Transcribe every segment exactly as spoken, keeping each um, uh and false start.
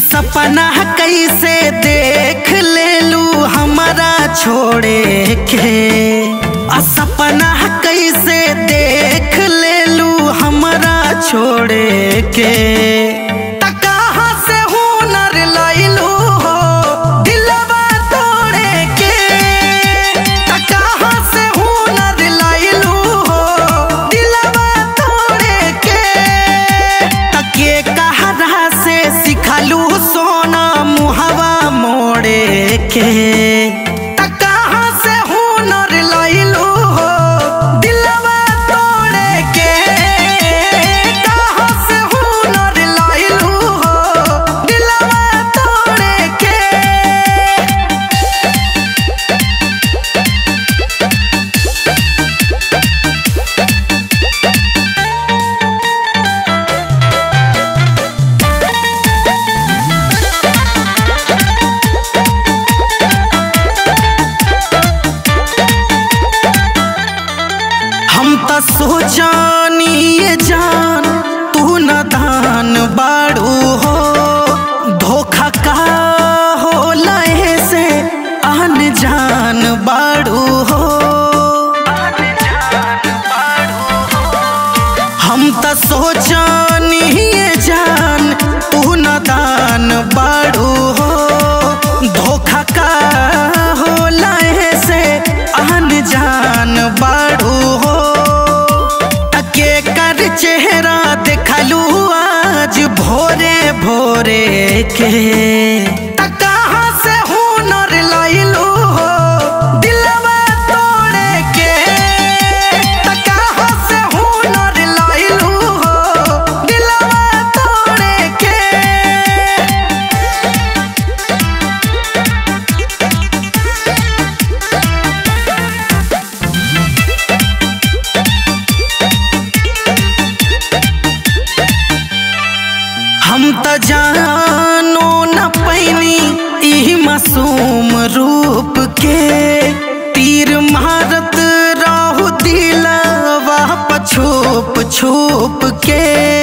सपना कैसे देख ले लू हमारा छोड़े के। आ सपना कैसे देख ले लू हमारा छोड़े के। कहाँ से हुनर लैलू हो दिलवा तोड़े के। कहाँ से हुनर लैलू हो दिलवा तोड़े के। तके कहरा से सिखलू सोना मुहवा मोड़े के। कहाँ से हुनर लैलू हो दिलवा तोड़े के। कहाँ से हुनर लैलू हो दिलवा तोड़े के। हम तो सोचानी ये जान तू न दान बाड़ू हो। धोखा का हो लहे से आन जान बाड़ू हो। हम तो सोचानी ये जान तू न दान बाड़ू हो। धोखा का हो लहे से आन जान बाड़ू हो। तके कर चेहरा देखलू आज भोरे भोरे के। कहाँ से हुनर लैलू हो दिलवा तोड़े के। कहाँ से हुनर लैलू हो दिलवा तोड़े के। हम त जानो न पैनी ई मासूम रूप के। तीर मारत रहू दिलवा छुप छुप के।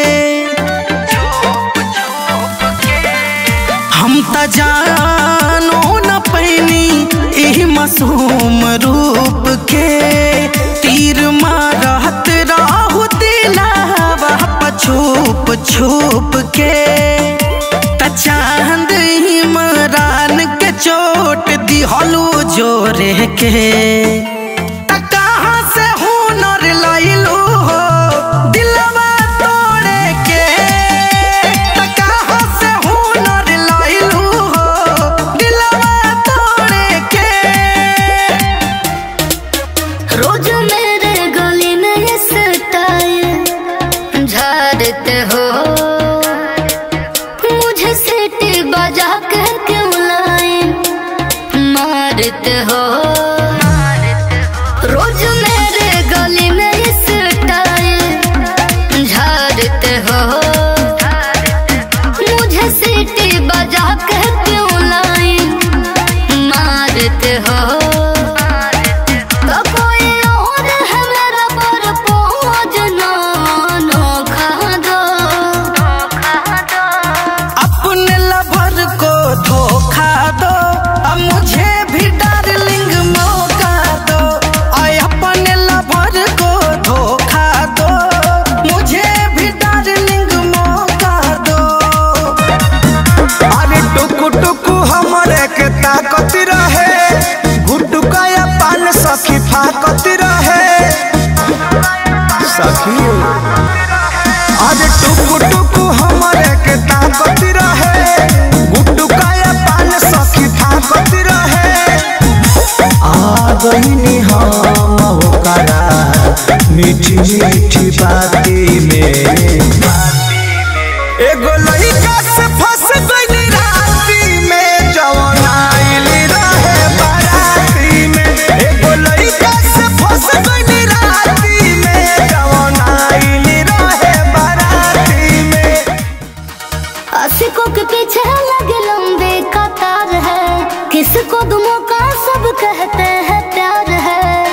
हम त जानो न पैनी ई मासूम रूप के। तीर मारत रहू दिलवा छुप छुप के। त चांद इमरान के चोट दिहलू जोरे के। त कहाँ से हुनर लैलू हो दिलवा तोड़े के। त कहाँ से हुनर लैलू हो दिलवा तोड़े के। रोज मेरे गली में ये सताए झाड़ते हो। मुझे सीटी बजा के क्यों लाए मारते हो। रोज मेरे गली में ये सताए झाड़ते हो। मुझे सीटी बजा के क्यों लाए मारते हो। अपने लवर को धोखा दो अब मुझे भी डार्लिंग मौका दो। और अपने लवर को धोखा दो मुझे भी डार्लिंग मौका दो। अरे टुकु टुकु हमरे के ताकत रहे। गुटुका या पान सखी फाकत रहे। सखी अरे टुकु टुकु हमरे के ताकत रहे। गुटुका या पान सखी फाकत रहे। आ गईनी हम होकरा मीठी मीठी बाती में। एगो लइका से फंस गईली राती में जवन आइली रहे बाराती में। एगो लइका से फंस गईली राती में जवन आइली रहे बाराती में। आशिकों के पीछे लगे लंबे कतार है। किसको दुमों का सब कहते हैं प्यार है।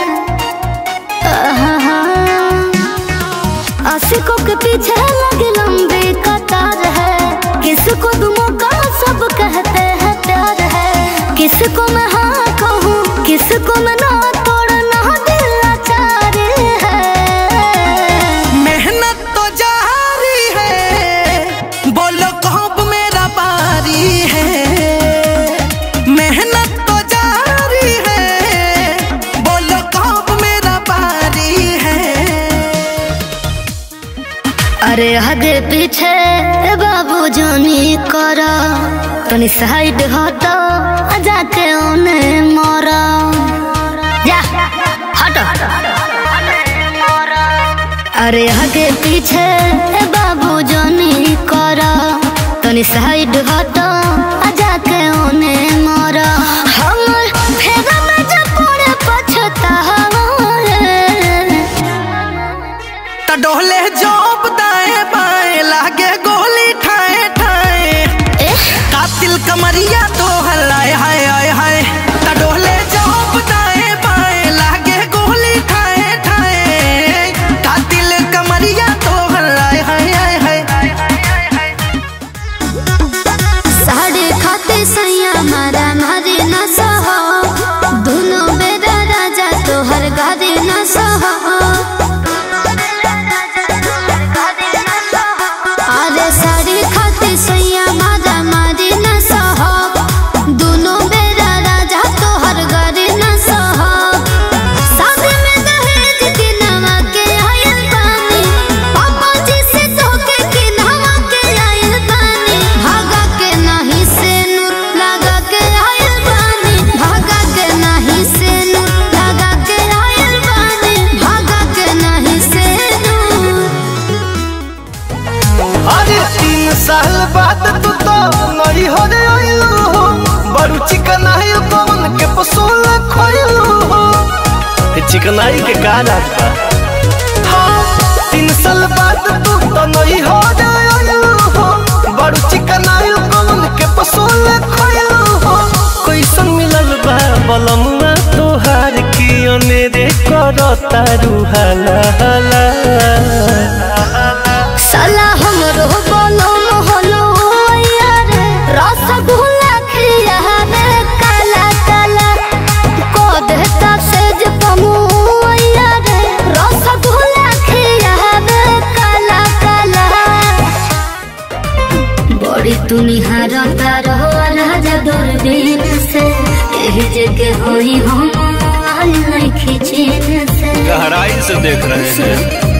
आहा। आशिकों के पीछे लगे लंबे कतार है। आगे पीछे बाबू जानी करा तनी साइड हटो जाके ओने मरा जा हटो अरे आगे पीछे बाबू जानी करा तनी साइड हटो जाके ओने मरा हमर फेगा में जब पड़े पछतावा त डोले जोप दाएं बाएं लागे गोली ठाए ठाए कातिल कमरिया तो हलाए हाय हाय हाय त डोले जोप दाएं बाएं लागे गोली ठाए ठाए कातिल कमरिया तो हलाए हाय हाय हाय साढ़े खाते सैया मारा मारे न सहो दोनों बेरा राजा तो हर गारे न सहो अरे साढ़े खाते सैया मारा मारे न सहो दोनों बेरा राजा तो हर गारे न सहो शादी में दहेज दिनवा के आयल बानी पापा जी से धोखे के नवा के आयल बानी भागा के नहीं से नूर लगा के आयल बानी भागा के नहीं से नूर लगा के आयल बानी भागा के नहीं से नूर अरे तीन साल बाद तू तो नई हो रे आइलू हो बड़ू चिकनाई पवन के पसोल खोइलू हो चिकनाई के का राज बा हाँ तीन साल बाद तू तो नई हो रे आइलू हो बड़ू चिकनाई पवन के पसोल खोइलू हो कैसन मिलल बा बलमुआ तोहार की अनेरे करता रुहाला हाला साला हमरो बोलो मोहलो यार रसगुल्ला खिया रे काला काला को देता सेज पमु यार रसगुल्ला खिया रे काला काला बड़ी तुनिहार तारो राजा दूरबीन से यही जगह होई हम आई नहीं खिचीन से गहराई से देख रहे हैं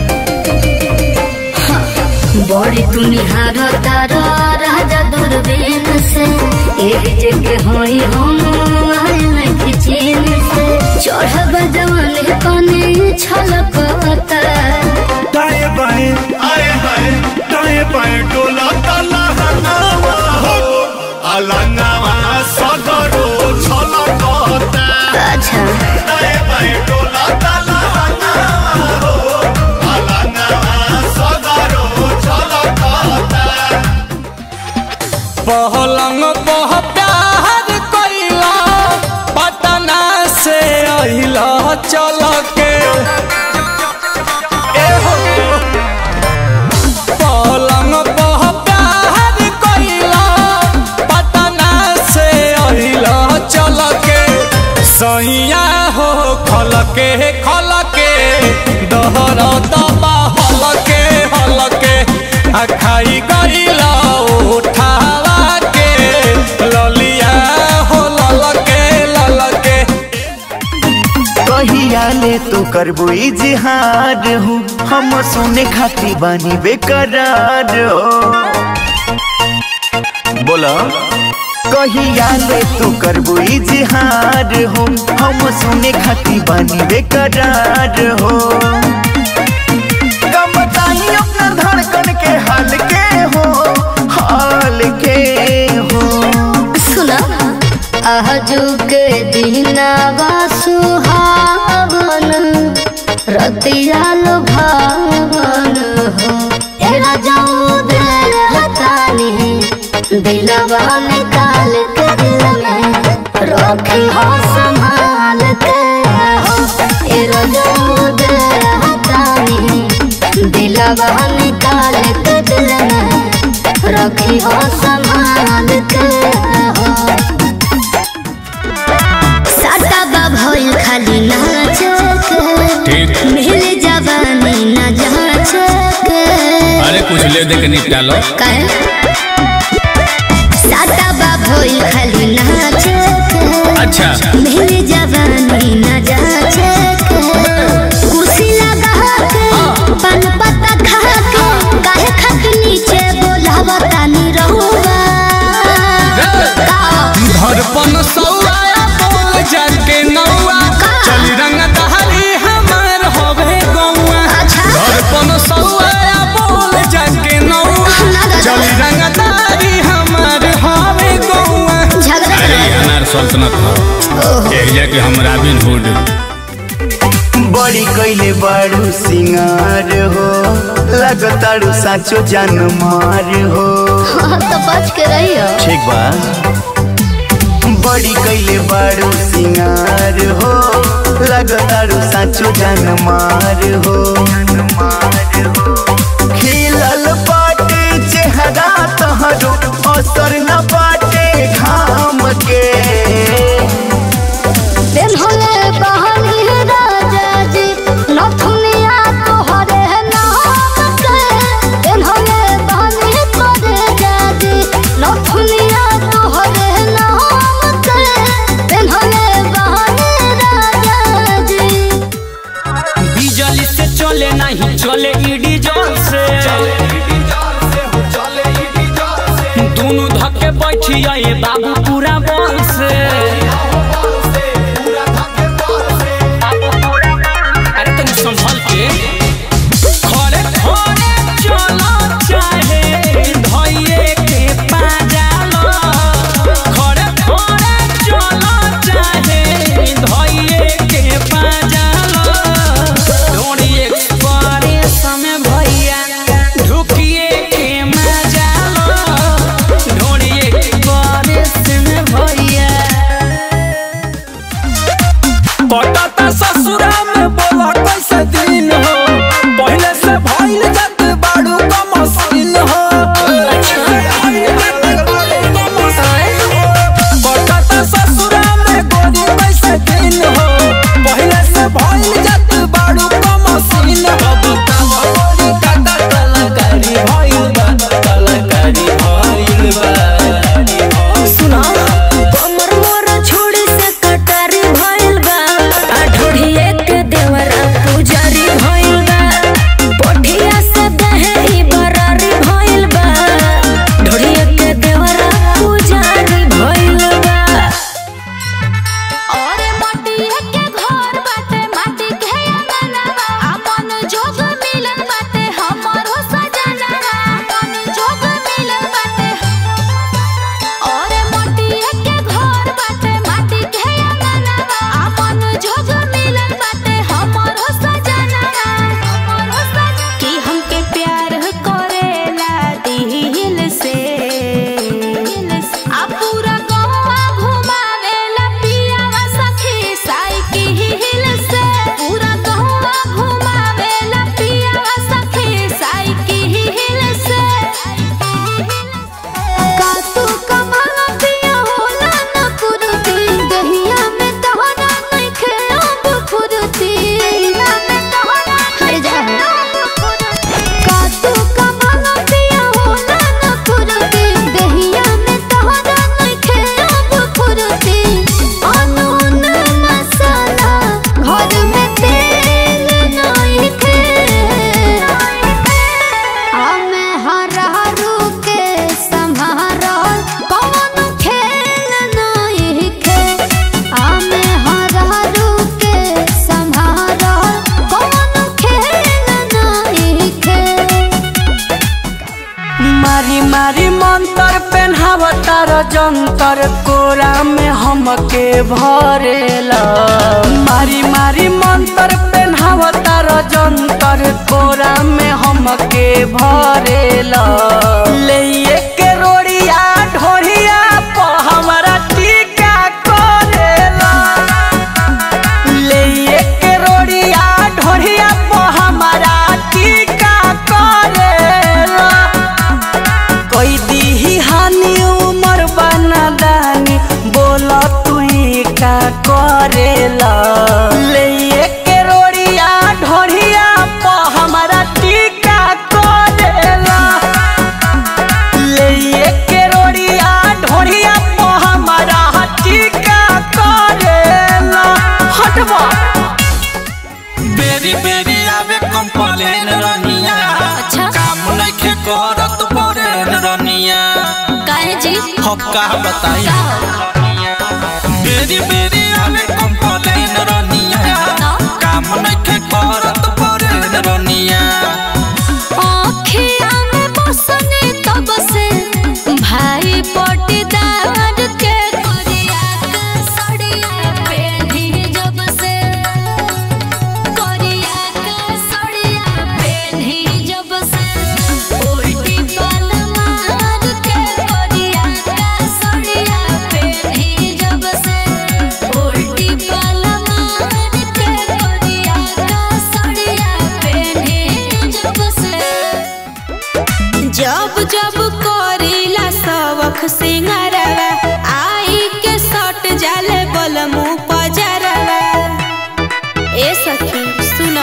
बड़ी तुनिहार तारा राजा दूरबीन से एक जगह होई हम चीन से चढ़ब जवानी कने छलकता दाएं बाएं आए बाएं दाएं बाएं डोला ताला हनावा हो अलंगावा सदरो छलकता अच्छा दाएं बाएं डोला ताला हनावा हो अलंगावा सदरो छलकता पहलंग पह प्यार कइला पटना से अहिला चल के ए हो पहलंग पह प्यार कइला पटना से अहिला चल के सैया हो खल के खल के दहर दबा हल के हल के आ खाई गइला उठावा के ललिया हो ललके ललके कहिया ले तो करबो इजहार हूँ हम सुने खाती बानी बेकरार हो बोला कहिया ले तो करबो इजहार हूँ हम सुने खाती बानी बेकरार हो कब बताई अपना धड़कन के हाल के हो हाल के हो सुना आजू के दिनावा सुहावन रतिया लुभावन हो तेरा जाऊ दे हतानी दिलवा निकाल के दिल में रखी हो संभाल के हो तेरा जाऊ दे हतानी दिलवा निकाल के दिल में रखी हो संभाल के हो साटा भइल खाली नाच के मिल जवानी न जाच के अरे कुछ ले दे के निपटा लो काहे साटा भइल खाली नाच के अच्छा मिल जवानी न जाच के कुर्सी लगा के पान पत्ता खा के काहे खा जान के नौआ चली रंग दहरी हमार होवे गौआ घर पन सौआ बोल जान के नौआ चली रंग दहरी हमार होवे गौआ। अरे अनार सल्तनत हो एक जाके हम रॉबिन हुड बड़ी कैले बारू सिंगार हो लगतारू साचो जान मार हो तो बच के रहियो ठीक बा। बड़ी कैले बारू सिंगार हो लगतारू साचो जान मार हो खिलल बाटे चेहरा तहरो असर न बाटे घाम के दिन होले बहानी राजा जी नथुनिया तोहरे नाम के दिन होले बहानी तोरे जाजी नथुनिया तोहरे नाम के दिन होले बहानी राजा जी। बिजली से चले नहीं चले ईडी जोर से दोनों धक्के बैठिया ये बाबू पूरा बल से अरे तुम संभल के खड़े खड़े चलो चाहे धइए के पाजालो खड़े खड़े चलो चाहे धइए के पाजालो ढोड़ी एक्सप्रेस में भैया ढुकिए के मजालो ढोड़ी एक्सप्रेस में भैया पटाता ससुरा में बोला कैसे दिन हो पहले से भइल जात बाड़ू का मशीन हो पटाता ससुरा में गोरी कैसे दिन हो पहले से भइल जात बाड़ू का मशीन हो बताओ गोरी काटा कलाकारी भइल बा कलाकारी भइल बा सुना कमर मोर छोड़ी से कटारी भइल बा आ ढोढ़िए के देवरा पुजारी भइल बा पोठिया से दहे ई बरारी भइल बा ढोढ़िए के देवरा पुजारी भइल बा। और मटिया के घर बाटे माटी के अंगनवा अपन जोग मिलन बाटे हमरो सजनवा अपन जोग मिलन बाटे और मटिया के घर बाटे माटी के अंगनवा अपन जोग मिलन बाटे हमरो सजनवा हमरो सजनवा कि हमके प्यार करेला दिल से आ पूरा गौवा घुमावेला पियावा सखी साइकिल से पूरा गौवा घुमावेला पियावा सखी साइकिल से का तू कमाला पिया होला न कुरुती दहिया में तोहरा नइखे अब फुरुती दहिया में तोहरा हर जा का तू कमाला पिया होला न कुरुती दहिया में तोहरा नइखे अब फुरुती अनून मसाला घर में तेल नइखे हमे हरहरू के सम्हारल कौन खेल नइखे हमे हरहरू के सम्हारल कौन खेल नइखे। मारी मारी मंतर पेन्हावतार जंतर कोरा में हमके भरेला मारी मारी मंतर पेन्हावतार जंतर कोरा में हमके भरेला ले के रोड़िया ढोरिया प हमरा टीका करेला ले के रोड़िया ढोरिया प हमरा टीका करेला कोई दी हानि उमर बना दानी बोला तू का करेला ले के रोड़िया ढोरिया प हमरा टीका करेला ले के रोड़िया ढोरिया प हमरा टीका करेला हटवा बेरी बेरी आवे कंप्लेन रनिया काम नइखे करत बरेन रनिया काहे जी हम का बताई बेरी बेरी आवे कंप्लेन रनिया काम नइखे करत परेन रनिया आँखिया में बसने तब से भाई पटीदार के करिया के सड़िया पेढ़ी जब से करिया के सड़िया पेढ़ी जब से उल्टी बाल मार के करिया के सड़िया पेढ़ी जब से उल्टी बाल मार के करिया के सड़िया पेढ़ी जब से जब जब करीला सबख सिंगारवा आई के सट जाले बलमु पजरवा ए सखी सुना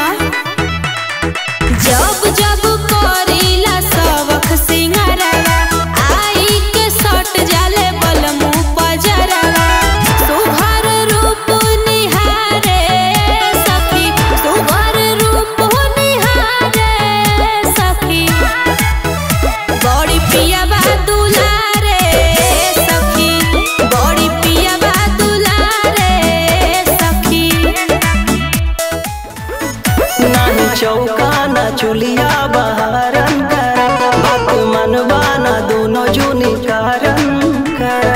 जब जब करीला सबख सिंगारवा आई के सट जाले बलमु पजरवा सुघर रूप निहारे सखी सुघर रूप निहारे सखी बड़ी पिया बा दुलारे सखी बड़ी पिया बा दुलारे सखी नहीं चौका ना चुलिया बहारन कर बात मनवा ना दोनों जुनी कारण कर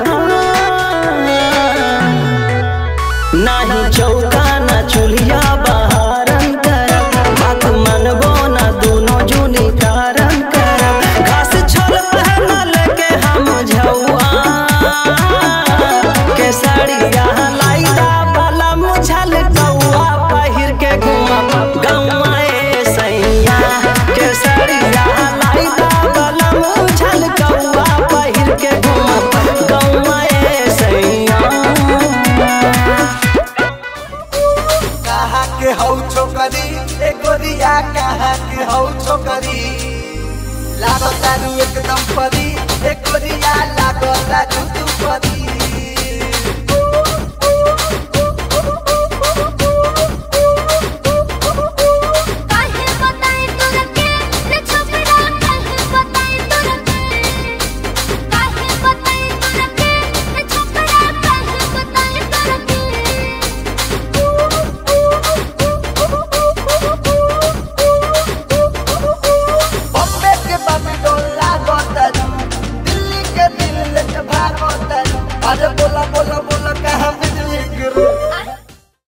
नहीं चौका ना चुलिया बहारन कर बात मनवो ना दोनों जुनी कारण कर घास छोल पहनल के हम झौआ के साड़िया लाइदा वाला मुझल कौआ पहिर के घुमा गौआ ए सैया के साड़िया लाइदा वाला मुझल कौआ पहिर के घुमा गौआ ए सैया कहा के हौ छोकरी ए गोरिया कहा के हौ छोकरी लागतानी एकदम परी ए गोरिया लागता जुतु परी काहे बताई तोरा के रे छोकरा काहे बताई तोरा के काहे बताई तोरा के रे छोकरा काहे बताई तोरा के बॉम्बे के बाबी डोला लागता दिल्ली के दिल के भागता अरे